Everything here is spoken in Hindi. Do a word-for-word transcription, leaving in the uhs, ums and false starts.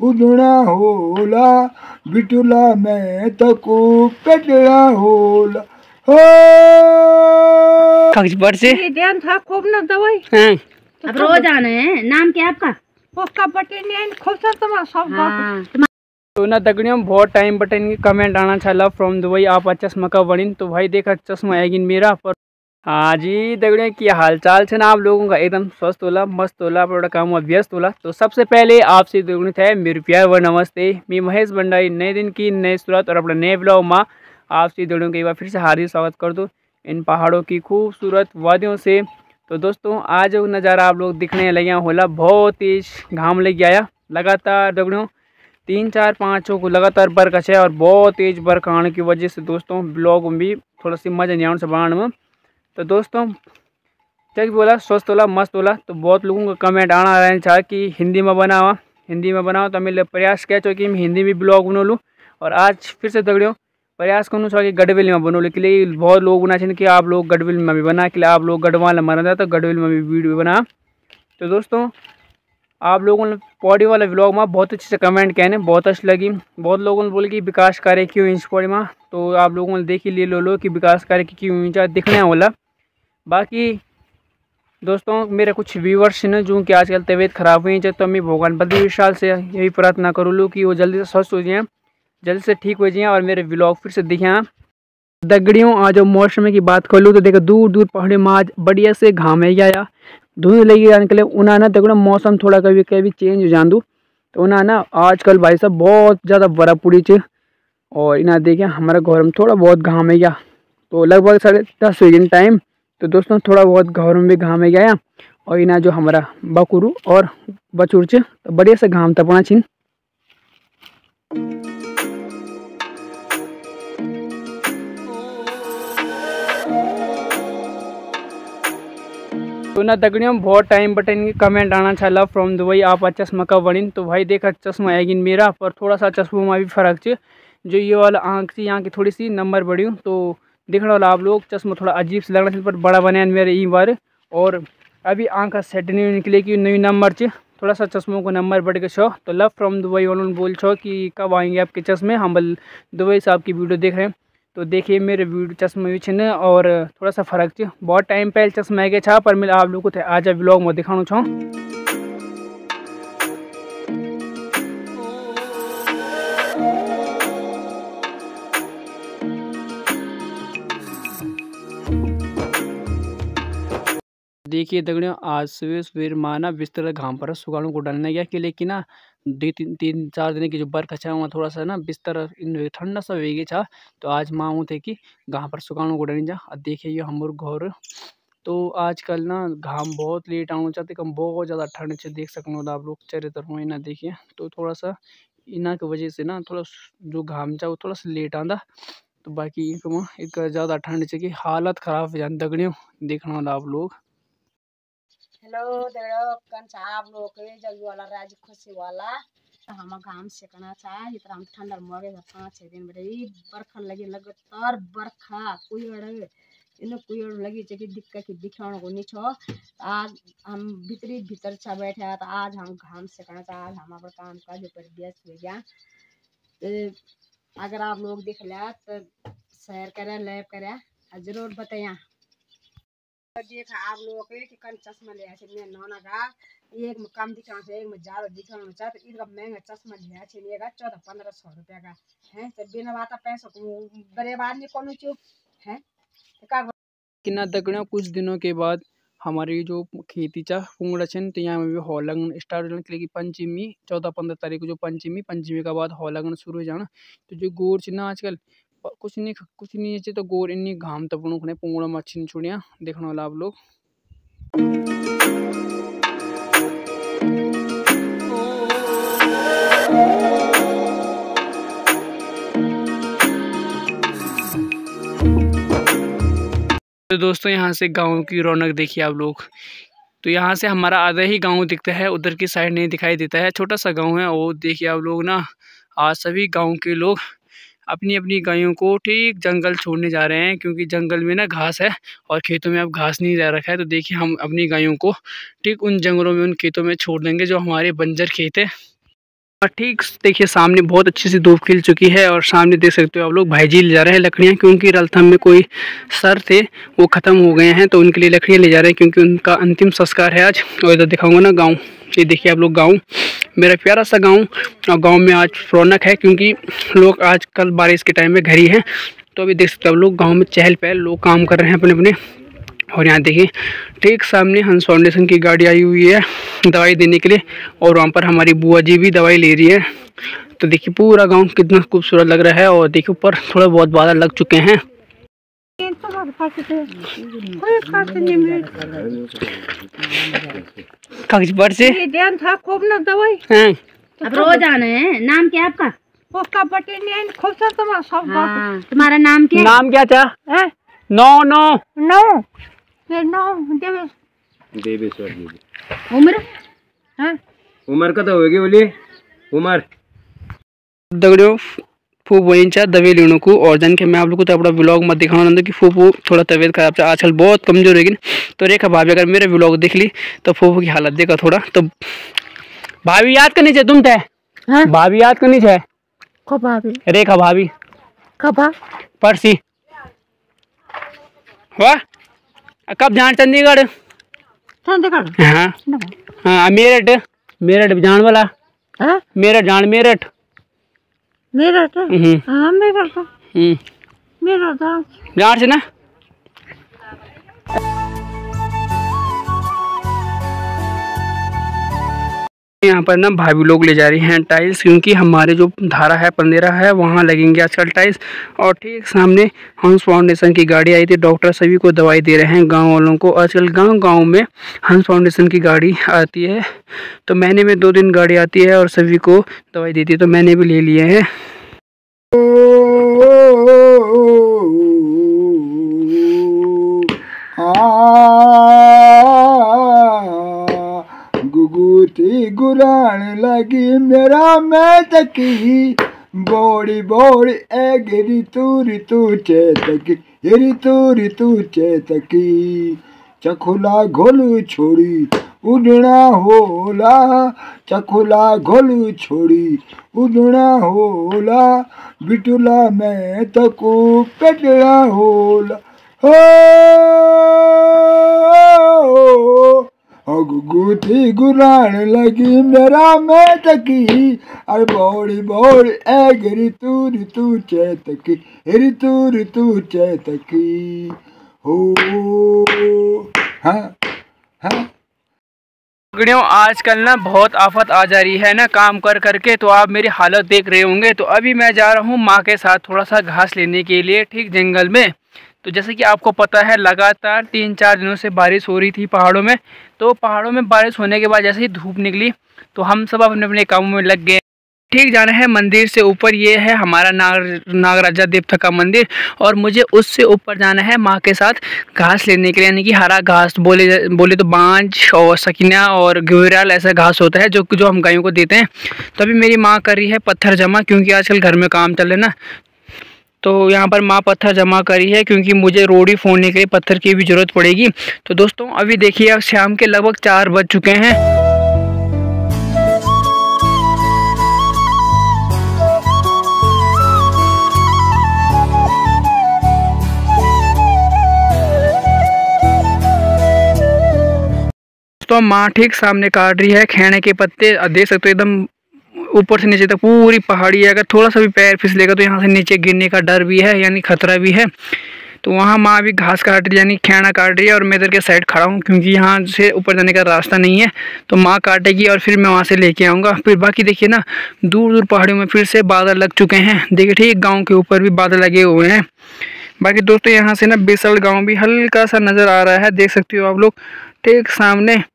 उदना होला बिटुला में तको कटड़ा होला हो खबर से ये ध्यान था खूब ना दवाई। हाँ। अब रोज आना है। नाम क्या आपका? उसका बटन खूब सा तुम्हारा सब हाँ। तो ना दगड़ियों बहुत टाइम बटन कमेंट आना चला फ्रॉम दुबई आप चश्मा का वड़िन तो भाई देखा चश्मा आएगी मेरा पर। हाँ जी दगड़ियों की हाल चाल है ना आप लोगों का एकदम स्वस्थ होला मस्त होला बड़ा काम व्यस्त होला। तो सबसे पहले आपसे दगड़ियों थे मेरे प्यार व नमस्ते। मैं महेश भंडारी नए दिन की नए सूरत और अपने नए ब्लॉग में आपसे दगड़ियों के एक बार फिर से हार्दिक स्वागत कर दूँ इन पहाड़ों की खूबसूरत वादियों से। तो दोस्तों आज नज़ारा आप लोग दिखने लगे होला बहुत तेज घाम लग आया लगातार दगड़ियों तीन चार पाँचों को लगातार बरखा है और बहुत तेज बरखा आने की वजह से दोस्तों ब्लॉग में भी थोड़ा सी मजा नहीं आने से बनाने में। तो दोस्तों क्या बोला स्वस्थ होला मस्त होला। तो बहुत लोगों का कमेंट आना रहना चाह कि हिंदी में बनावा हिंदी में बनाओ तो मैं प्रयास किया चो कि मैं हिंदी में ब्लॉग बना लूँ। और आज फिर से दगड़ियों प्रयास करूँ चाह कि गढ़विल में बनो के लिए बहुत लोग बना चाहिए कि आप लोग गढ़विल में भी बना के लिए आप लोग गढ़वाल मरा जाए तो गढ़विल में भी वीडियो बना। तो दोस्तों आप लोगों ने पौड़ी वाला व्लॉग में बहुत अच्छे से कमेंट किए हैं बहुत अच्छी लगी। बहुत लोगों ने बोले कि विकास कार्य क्यों इंच पौड़ी में तो आप लोगों ने देखी ले लो लो कि विकास कार्य क्यों इंचा दिखने वाला। बाकी दोस्तों मेरे कुछ व्यूवर्स हैं जो कि आजकल तबीयत ख़राब हुई है तो मैं भगवान बद्री विशाल से यही प्रार्थना करूँ लूँ कि वो जल्दी से स्वस्थ हो जाए जल्दी से ठीक हो जाए और मेरे व्लॉग फिर से दिखें। दगड़ियों आज मौसम की बात कर लूँ तो देखो दूर दूर पहाड़ी में आज बढ़िया से घाम है गया धुंध लगी जाने के लिए उन्हें ना दगड़ियों मौसम थोड़ा कभी कभी चेंज हो जान दूँ तो उन्हें ना आजकल भाई साहब बहुत ज़्यादा बर्फ़ पड़ी है और इन्हें देखें हमारे घर में थोड़ा बहुत घाम है गया तो लगभग साढ़े दस बजे टाइम। तो दोस्तों थोड़ा बहुत घर में भी घाम है गया और इन्हें जो हमारा बकरू और बचूर च तो बढ़िया से घाम तपना छिन। तो ना दगड़ियों बहुत टाइम बटन कमेंट आना चला फ्रॉम दुबई आप चश्मा का वड़िन तो भाई देखा चश्मा आएगी मेरा पर थोड़ा सा चश्मों में भी फ़र्क है जो ये वाला आँख से यहाँ की थोड़ी सी नंबर बढ़ी हूँ तो देखने वाला आप लोग चश्मा थोड़ा अजीब से लगना चाहिए पर बड़ा बने मेरे ई बार और अभी आँख का सेट नहीं निकले कि नई नंबर से थोड़ा सा चश्मों को नंबर बढ़ के छो। तो लव फ्रॉम दुबई वालों बोल छो कि कब आएंगे आपके चश्मे हम बल दुबई से आपकी वीडियो देख रहे हैं। तो देखिए मेरे वीडियो चश्मे भी छिन और थोड़ा सा फ़र्क है बहुत टाइम पहले चश्मा आगे छा पर मैं आप लोगों को आज व्लॉग में दिखाना छो। देखिए दगड़ियों आज सुबह सुबह माना बिस्तर घाम पर सुखाने को डालने गया कि लेकिन ना दो तीन तीन चार दिन की जो बरखा है वहाँ थोड़ा सा ना बिस्तर ठंडा सा हो गया तो आज माँ थे कि घाम पर सुखाने को डाली जा। देखिए ये हमारे घर तो आजकल ना घाम बहुत लेट आना चाहते कम बहुत ज़्यादा ठंड से देख सकते आप लोग चेहरे तरफ इना देखिए तो थोड़ा सा इना की वजह से ना थोड़ा जो घाम चाहे वो थोड़ा सा लेट आंदा। तो बाकी एक ज़्यादा ठंड से कि हालत ख़राब हो जाती दगड़ियों देखने वाला आप लोग। हेलो दगड़ो कन आप लोग के जल्दी वाला राज खुशी वाला हम घाम सेकना चा इतना हम ठंडा मरे पाँच छः दिन बड़े बरखा लगी लगातार बरखा कुड़ इन कुड़ लगी कि दिक्कत की दिखाने को नहीं छो। आज हम भीतरी भीतर छा बैठे तो आज हम घाम सेकना चा आज हम अपना काम काज पर व्यस्त हो गया। तो अगर आप लोग देख लिया तो शेयर करें लाइक करें जरूर बताया। देखा आप लोगों के कि कन चश्मा लिया मैं नौना का एक में कम दिखाना चाहिए एक में ज़्यादा दिखाना चाहिए तो इसका महंगा चश्मा लिया चलिएगा चौदह पंद्रह सौ रुपये का है तो बिना बात पैसों को बर्बाद नहीं कौन चुप है कितना दगड़ियों कुछ दिनों के बाद हमारी जो खेती चा पुंगड़ा छन तो यहाँ में भी हॉल लगन स्टार्ट होने के लिए पंचमी चौदह पंद्रह तारीख को जो पंचमी पंचमी का बाद हॉल लगन शुरू हो जाना। तो जो गोर ना आजकल कुछ नहीं कुछ नहीं है तो गोर इन्नी घाम तपणु खने पुंगड़ा में छिन छुड़िया देखने वाला आप लोग। तो दोस्तों यहाँ से गांव की रौनक देखिए आप लोग। तो यहाँ से हमारा आधा ही गांव दिखता है उधर की साइड नहीं दिखाई देता है छोटा सा गांव है वो देखिए आप लोग ना आज सभी गांव के लोग अपनी अपनी गायों को ठीक जंगल छोड़ने जा रहे हैं क्योंकि जंगल में ना घास है और खेतों में अब घास नहीं रह रखा है। तो देखिए हम अपनी गायों को ठीक उन जंगलों में उन खेतों में छोड़ देंगे जो हमारे बंजर खेत है। ठीक देखिए सामने बहुत अच्छी सी धूप खिल चुकी है और सामने देख सकते हो आप लोग भाई जी ले जा रहे हैं लकड़ियाँ, क्योंकि रलथम में कोई सर थे वो ख़त्म हो गए हैं तो उनके लिए लकड़ियाँ ले जा रहे हैं क्योंकि उनका अंतिम संस्कार है आज। और इधर दिखाऊंगा ना गांव, ये देखिए आप लोग गांव, मेरा प्यारा सा गांव। और गांव में आज रौनक है क्योंकि लोग आजकल बारिश के टाइम में घर ही हैं। तो अभी देख सकते हो आप लोग गाँव में चहल पहल, लोग काम कर रहे हैं अपने अपने। और यहाँ देखिए ठीक सामने हंस फाउंडेशन की गाड़ी आई हुई है दवाई देने के लिए और वहाँ पर हमारी बुआ जी भी दवाई ले रही है। तो देखिए पूरा गांव कितना खूबसूरत लग रहा है और देखिए ऊपर थोड़े बहुत बादल लग चुके हैं। कागज पर से ध्यान था खूब ना दवाई। हाँ। अब रोज आना है। नाम क्या आपका? उसका पटेल खूब सा तुम्हारा सब हाँ, तुम्हारा नाम क्या? नाम क्या था? है नो नो नो ये नो देवेश देवेश्वर जी। उम्र? हाँ उम्र का तो होगी बोली उम्र दगड़ियों फूफू इंचा दवे लेने को और जान के मैं आप लोग को तो अपना ब्लॉग मत दिखाना चाहता कि फूफू थोड़ा तबीयत खराब है आजकल, बहुत कमजोर है। तो रेखा भाभी अगर मेरे ब्लॉग देख ली तो फूफू की हालत देखा थोड़ा। तो भाभी याद करनी चाहिए तुम थे। हाँ भाभी याद करनी चाहिए। कब भाभी रेखा भाभी कब परसी वाह कब जान चंडीगढ़? चंडीगढ़ हाँ हाँ मेरठ मेरठ जान वाला। हाँ मेरठ जान मेरठ मेरठ हम्म हाँ मेरठ हम्म मेरठ जान से ना। यहाँ पर ना भाभी लोग ले जा रही हैं टाइल्स क्योंकि हमारे जो धारा है पंदेरा है वहाँ लगेंगे आजकल टाइल्स। और ठीक सामने हंस फाउंडेशन की गाड़ी आई थी, डॉक्टर सभी को दवाई दे रहे हैं गांव वालों को। आजकल गांव गांव में हंस फाउंडेशन की गाड़ी आती है तो महीने में दो दिन गाड़ी आती है और सभी को दवाई देती है। तो मैंने भी ले लिए हैं। गुगुती गुरान लगी मेरा मैं तकी बोड़ी बोड़ी ए गिरी तू ऋतु चेतकी ऋतु ऋतु चेतकी चखुला घोलू छोड़ी उड़ना होला चखुला घोलू छोड़ी उड़ना होला बिटुला मैं तकू पेटना होला हो गुगुती गुरान लगी मेरा मैं तकी अरे बौड़ी बौड़ी ए ऋतु ऋतु चेतकी ऋतु ऋतु चेतकी हो। हाँ हाँ आजकल ना बहुत आफत आ जा रही है ना काम कर करके, तो आप मेरी हालत देख रहे होंगे। तो अभी मैं जा रहा हूँ माँ के साथ थोड़ा सा घास लेने के लिए ठीक जंगल में। तो जैसे कि आपको पता है लगातार तीन चार दिनों से बारिश हो रही थी पहाड़ों में। तो पहाड़ों में बारिश होने के बाद जैसे ही धूप निकली तो हम सब अपने अपने कामों में लग गए। ठीक जाना है मंदिर से ऊपर, ये है हमारा नाग नागराजा देवता का मंदिर और मुझे उससे ऊपर जाना है माँ के साथ घास लेने के लिए, यानी कि हरा घास बोले बोले तो बांझ और सकीना और घेराल ऐसा घास होता है जो जो हम गायों को देते हैं। तो अभी मेरी माँ कर रही है पत्थर जमा क्योंकि आजकल घर में काम चल रहा है ना। तो यहाँ पर माँ पत्थर जमा करी है क्योंकि मुझे रोड़ी फोड़ने के लिए पत्थर की भी ज़रूरत पड़ेगी। तो दोस्तों अभी देखिए अब शाम के लगभग चार बज चुके हैं। तो माँ ठीक सामने काट रही है खेने के पत्ते, देख सकते हो एकदम ऊपर से नीचे तक पूरी पहाड़ी है। अगर थोड़ा सा भी पैर फिसलेगा तो यहाँ से नीचे गिरने का डर भी है, यानी खतरा भी है। तो वहाँ माँ भी घास काट रही है यानी खेना काट रही है और मैं इधर के साइड खड़ा हूँ क्योंकि यहाँ से ऊपर जाने का रास्ता नहीं है। तो माँ काटेगी और फिर मैं वहाँ से लेके आऊँगा। फिर बाकी देखिए ना दूर दूर पहाड़ियों में फिर से बादल लग चुके हैं। देखिए ठीक गाँव के ऊपर भी बादल लगे हुए हैं। बाकी दोस्तों यहाँ से ना बेसल गाँव भी हल्का सा नज़र आ रहा है, देख सकते हो आप लोग ठीक सामने।